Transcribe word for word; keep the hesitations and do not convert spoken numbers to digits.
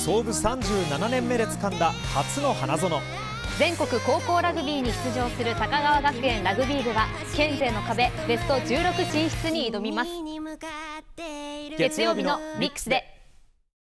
創部さんじゅうななねんめで掴んだ初の花園。 全国高校ラグビーに出場する高川学園ラグビー部は県勢の壁ベストじゅうろく進出に挑みます。月曜日のミックスで